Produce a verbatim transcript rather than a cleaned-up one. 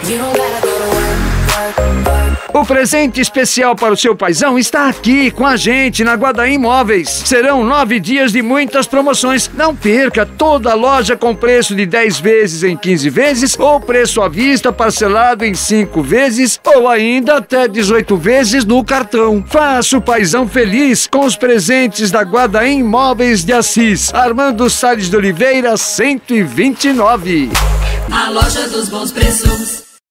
O presente especial para o seu paizão está aqui com a gente na Guadaim Móveis. Serão nove dias de muitas promoções. Não perca, toda a loja com preço de dez vezes em quinze vezes, ou preço à vista parcelado em cinco vezes, ou ainda até dezoito vezes no cartão. Faça o paizão feliz com os presentes da Guadaim Móveis de Assis, Armando Salles de Oliveira, cento e vinte e nove. A loja dos bons preços.